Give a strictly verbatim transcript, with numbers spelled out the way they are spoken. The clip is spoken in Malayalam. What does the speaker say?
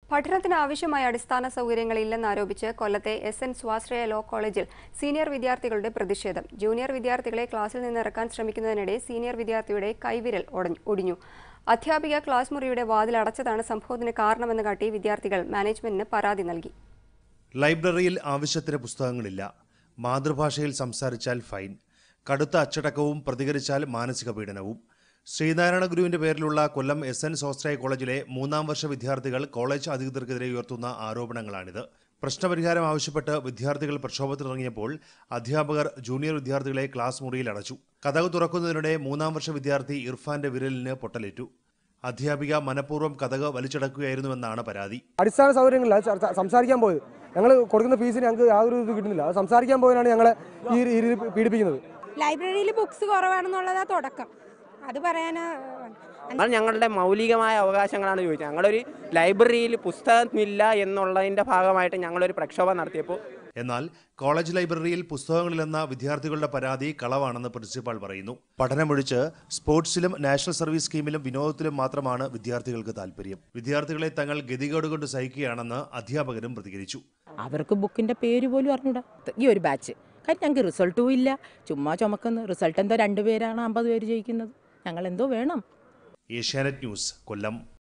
പഠനത്തിന് ആവശ്യമായ അടിസ്ഥാന സൗകര്യങ്ങളില്ലെന്നാരോപിച്ച് കൊല്ലത്തെ എസ് എൻ സ്വാശ്രയ ലോ കോളേജിൽ സീനിയർ വിദ്യാർത്ഥികളുടെ പ്രതിഷേധം. ജൂനിയർ വിദ്യാർത്ഥികളെ ക്ലാസ്സിൽ നിന്നിറക്കാൻ ശ്രമിക്കുന്നതിനിടെ സീനിയർ വിദ്യാർത്ഥിയുടെ കൈവിരൽ ഒടിഞ്ഞു. അധ്യാപിക ക്ലാസ് മുറിയുടെ വാതിൽ അടച്ചതാണ് സംഭവത്തിന് കാരണമെന്ന് കാട്ടി വിദ്യാർത്ഥികൾ മാനേജ്മെന്റിന് പരാതി നൽകി. ലൈബ്രറിയിൽ ആവശ്യത്തിന് പുസ്തകങ്ങളില്ല. മാതൃഭാഷയിൽ സംസാരിച്ചാൽ ഫൈൻ. കടുത്ത അച്ചടക്കവും പ്രതികരിച്ചാൽ മാനസിക പീഡനവും. ശ്രീനാരായണ ഗുരുവിന്റെ പേരിലുള്ള കൊല്ലം എസ് എൻ സ്വാശ്രയ കോളേജിലെ മൂന്നാം വർഷ വിദ്യാർത്ഥികൾ കോളേജ് അധികൃതർക്കെതിരെ ഉയർത്തുന്ന ആരോപണങ്ങളാണിത്. പ്രശ്നപരിഹാരം ആവശ്യപ്പെട്ട് വിദ്യാർത്ഥികൾ പ്രക്ഷോഭത്തിനിറങ്ങിയപ്പോൾ അധ്യാപകർ ജൂനിയർ വിദ്യാർത്ഥികളെ ക്ലാസ് മുറിയിൽ അടച്ചു. കതക് തുറക്കുന്നതിനിടെ മൂന്നാം വർഷ വിദ്യാർത്ഥി ഇർഫാന്റെ വിരലിന് പൊട്ടലേറ്റു. അധ്യാപിക മനഃപൂർവ്വം കതക് വലിച്ചടക്കുകയായിരുന്നുവെന്നാണ് പരാതി. അടിസ്ഥാന സൗകര്യങ്ങളില്ല സംസാരിക്കാൻ പോയത്. ഞങ്ങൾ കൊടുക്കുന്ന ഫീസിന് ഞങ്ങൾക്ക് യാതൊരു ഇത് കിട്ടുന്നില്ല. അത് സംസാരിക്കാൻ പോയതിനാണ് ഞങ്ങളെ ഈ രീതി പീഡിപ്പിക്കുന്നത്. ലൈബ്രറിയിൽ ബുക്സ് കുറവാണെന്നുള്ളതാ തുടക്കം. അത് പറയാനാ ഞങ്ങളുടെ മൗലികമായ അവകാശങ്ങളാണ് ചോദിച്ചത്. ഞങ്ങളൊരു ലൈബ്രറിയിൽ പുസ്തകമില്ല എന്നുള്ളതിന്റെ ഭാഗമായിട്ട് ഞങ്ങളൊരു പ്രക്ഷോഭം നടത്തിയപ്പോൾ എന്നാൽ കോളേജ് ലൈബ്രറിയിൽ പുസ്തകങ്ങളില്ലെന്ന വിദ്യാർത്ഥികളുടെ പരാതി കളവാണെന്ന് പ്രിൻസിപ്പാൾ പറയുന്നു. പഠനമൊഴിച്ച് സ്പോർട്സിലും നാഷണൽ സർവീസ് സ്കീമിലും വിനോദത്തിലും മാത്രമാണ് വിദ്യാർത്ഥികൾക്ക് താല്പര്യം. വിദ്യാർത്ഥികളെ തങ്ങൾ ഗതികേടുകൊണ്ട് സഹിക്കുകയാണെന്ന് അധ്യാപകരും പ്രതികരിച്ചു. അവർക്ക് ബുക്കിന്റെ പേര് പോലും അറിഞ്ഞൂടാ. ഈ ഒരു ബാച്ച് കാര്യം ഞങ്ങൾക്ക് റിസൾട്ടും ഇല്ല, ചുമ്മാ ചുമക്കുന്നു. റിസൾട്ട് എന്തോ രണ്ടുപേരാണ് അമ്പത് പേര് ജയിക്കുന്നത്. ഞങ്ങൾ എന്തോ വേണം. ഏഷ്യാനെറ്റ് ന്യൂസ്, കൊല്ലം.